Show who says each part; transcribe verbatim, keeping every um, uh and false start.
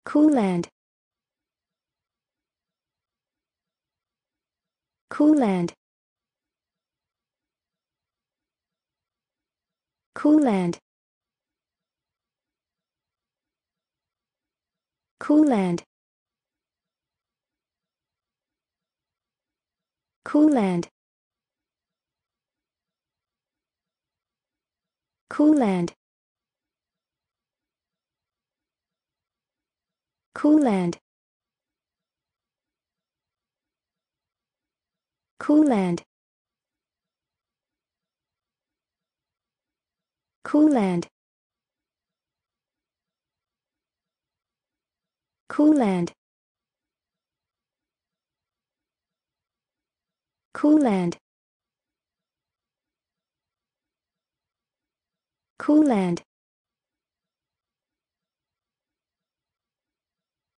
Speaker 1: Coupland. Coupland. Coupland. Coupland. Coupland. Coupland. Coupland. Coupland. Coupland. Coupland. Coupland. Coupland.